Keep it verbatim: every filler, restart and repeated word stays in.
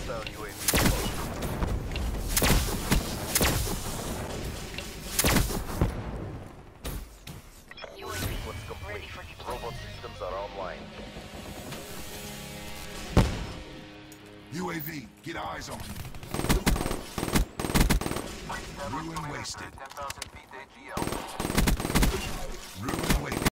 Hostile U A V deployed. U A V Sequence complete. ready for deployment. Robot systems are online. U A V, get eyes on. Ruin wasted. ten thousand feet A T L.